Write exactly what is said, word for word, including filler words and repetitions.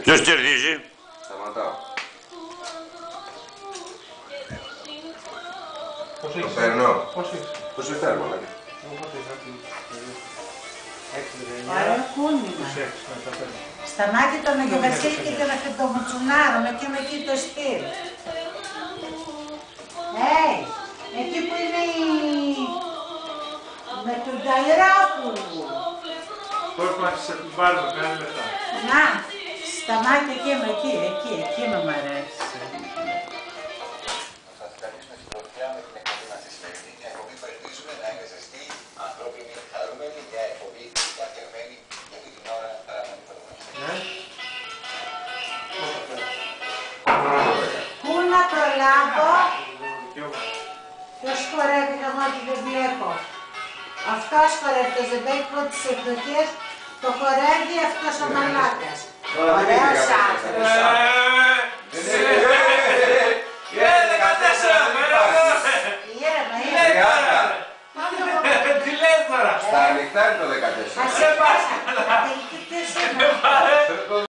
Ποιος κερδίζει? Σταματάω. Πώς Το έχεις? παίρνω. Πώς έχεις? Πώς σε θέλω, μαλάκα. Εγώ πότε είχα την... έξι δεκαεννιά. Ωραίο κούνημα. είκοσι έξι, ναι, τα παίρνω. Στα μάτια των Αγίου Βασίλη και τον Αφεντομουτσουνάρο, με εκεί με εκεί το στυλ. Ε, εκεί που είναι η... με τον Ταϊράπουλου. Πώς μας σε την πάρουμε, πέντε λεπτά. Να, στα μάτια εκεί με εκεί, εκεί, εκεί με μ' αρέσει. Θα ευχαριστήσουμε συντροφιά με την εκπομπή μας τη σημερινή. Μια εκπομπή που ελπίζουμε να είναι ζεστή, ανθρώπινη, χαρούμενη, μια εκπομπή φτιαγμένη για αυτή την ώρα παραμονή πρωτομαγιστή. Ναι. Πού να προλάβω, ποιος χορεύει χαμότι δεν βλέπω. Αυτός χορεύει το ζεμπέκικο της εκδοχής, το χορεύει αυτός ο μαλάκας. Ωραίος άνθρωπος. Ήρεμα, ήρεμα. Τι λες τώρα? Στα ανοιχτά είναι το δεκατέσσερα. Ας σε πάσα.